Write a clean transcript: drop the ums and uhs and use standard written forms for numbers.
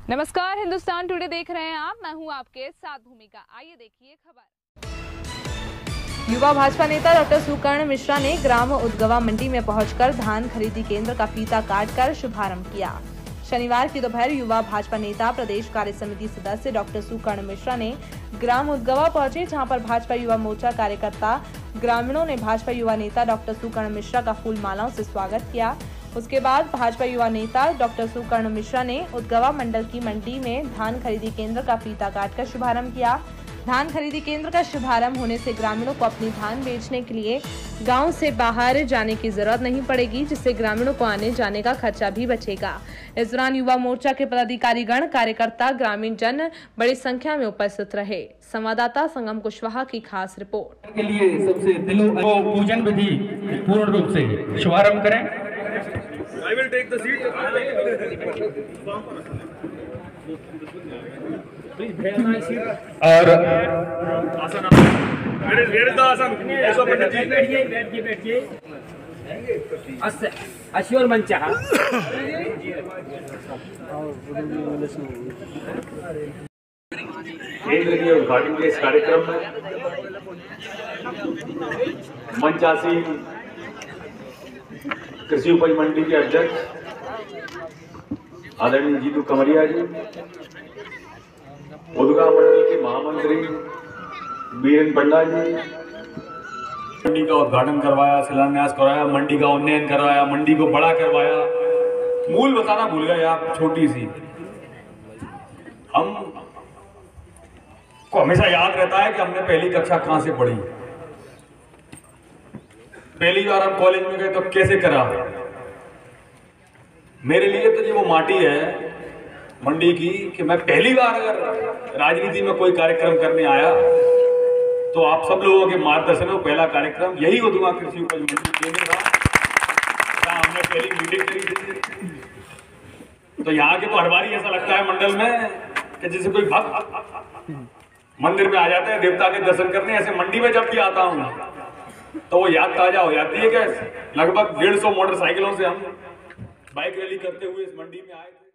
नमस्कार, हिंदुस्तान टुडे देख रहे हैं आप। मैं हूं आपके साथ भूमिका। आइए देखिए खबर। युवा भाजपा नेता डॉक्टर सुकर्ण मिश्रा ने ग्राम उदगवा मंडी में पहुंचकर धान खरीदी केंद्र का फीता काटकर शुभारंभ किया। शनिवार की दोपहर युवा भाजपा नेता प्रदेश कार्य समिति सदस्य डॉक्टर सुकर्ण मिश्रा ने ग्राम उदगवा पहुंचे, जहां पर भाजपा युवा मोर्चा कार्यकर्ता ग्रामीणों ने भाजपा युवा नेता डॉक्टर सुकर्ण मिश्रा का फूल मालाओं से स्वागत किया। उसके बाद भाजपा युवा नेता डॉक्टर सुकर्ण मिश्रा ने उदगवा मंडल की मंडी में धान खरीदी केंद्र का फीता काटकर शुभारंभ किया। धान खरीदी केंद्र का शुभारंभ होने से ग्रामीणों को अपनी धान बेचने के लिए गांव से बाहर जाने की जरूरत नहीं पड़ेगी, जिससे ग्रामीणों को आने जाने का खर्चा भी बचेगा। इस दौरान युवा मोर्चा के पदाधिकारीगण, कार्यकर्ता, ग्रामीण जन बड़ी संख्या में उपस्थित रहे। संवाददाता संगम कुशवाहा की खास रिपोर्ट। के लिए सबसे दिलों पूजन विधि पूर्ण रूप से शुभारंभ करें। I will take the seat. और आसन where is the आसन? ऐसा पंडित जी बैठिए अश्वर मंचा केंद्र के उद्घाटन के इस कार्यक्रम में मंचासी कृषि उपज मंडी के अध्यक्ष आदरणीय जीतू कमरिया जी, उदगवा मंडल के महामंत्री बीरेन पंडा जी, मंडी का उद्घाटन करवाया, शिलान्यास करवाया, मंडी का उन्नयन करवाया, मंडी को बड़ा करवाया। मूल बताना भूल गए आप, छोटी सी हम को हमेशा याद रहता है कि हमने पहली कक्षा कहां से पढ़ी, पहली बार हम कॉलेज में गए तो कैसे करा। मेरे लिए तो ये वो माटी है मंडी की कि मैं पहली बार अगर राजनीति में कोई कार्यक्रम करने आया तो आप सब लोगों के मार्गदर्शन में पहला कार्यक्रम यही उदगवा कृषि उपज मंडी केंद्र था, जहां हमने पहली मीटिंग करी थी। तो यहाँ के तो हर बार ऐसा लगता है मंडल में कि जैसे कोई भक्त मंदिर में आ जाते हैं देवता के दर्शन करने, ऐसे मंडी में जब भी आता हूँ तो वो याद ताजा हो जाती है कि लगभग 150 मोटरसाइकिलों से हम बाइक रैली करते हुए इस मंडी में आए थे।